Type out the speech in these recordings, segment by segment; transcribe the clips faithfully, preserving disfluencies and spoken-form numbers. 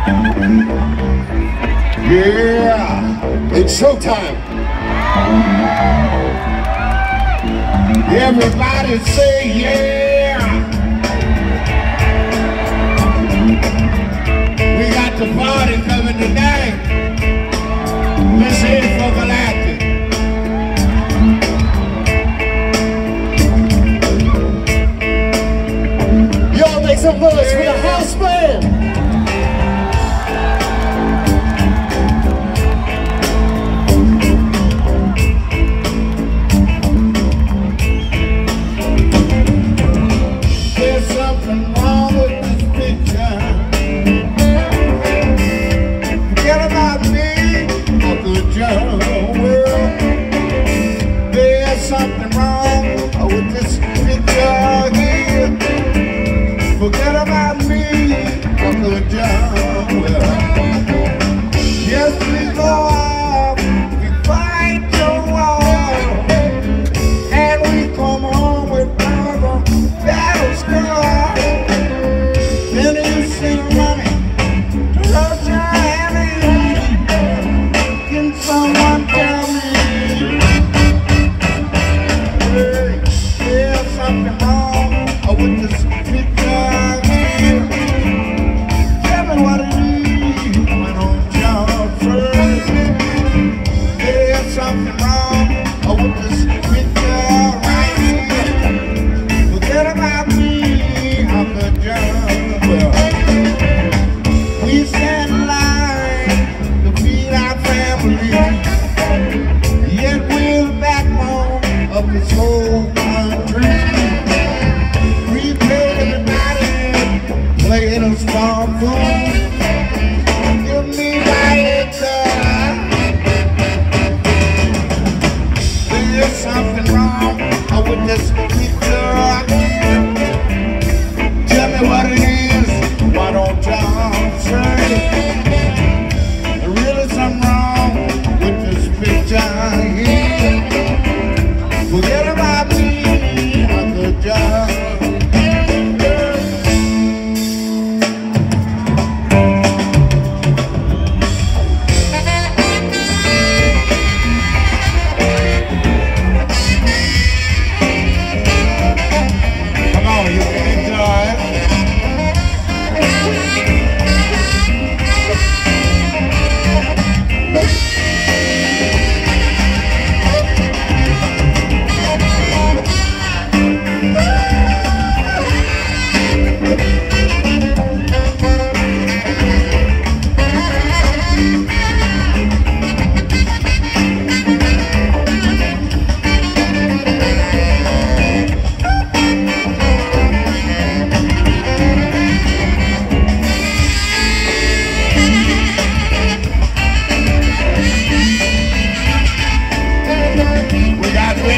Yeah, it's showtime. Everybody say yeah. We got the party coming tonight. Let's hear it for Galactic. Y'all make some noise for the house band. Something wrong with this picture here. Forget about me, Uncle John. Well, yes, we go off, we fight the war, and we come home with our battle scar. Then you see money, rush your hand. Can someone tell me? Something wrong with this picture here. Tell me what it is when on job first. There's something wrong with this picture right here. Forget about me, I'm the job. Well, we stand in line to feed our family, yet we're the backbone of this whole country. Playing a smartphone, give me my guitar. There's something wrong with this picture. Tell me what it is, why don't y'all say? There really something wrong with this picture here. Forget about me, I'm the job.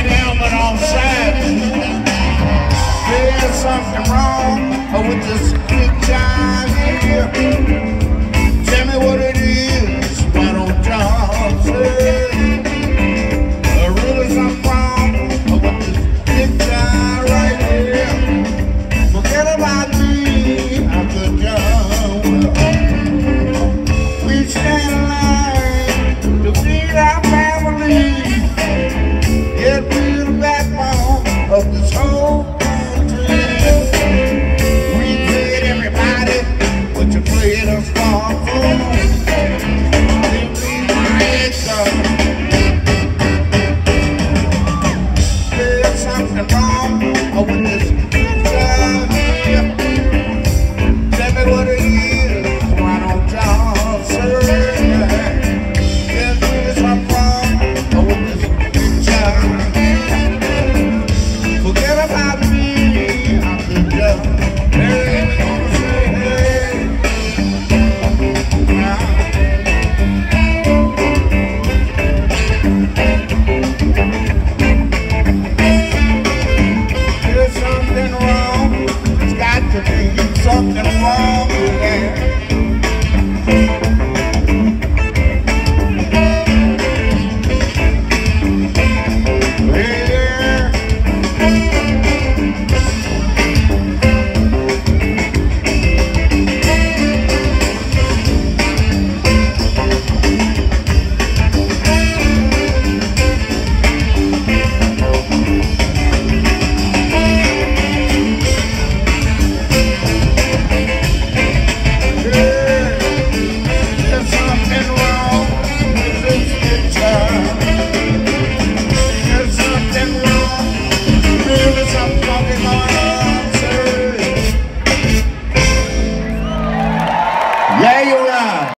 Something wrong with this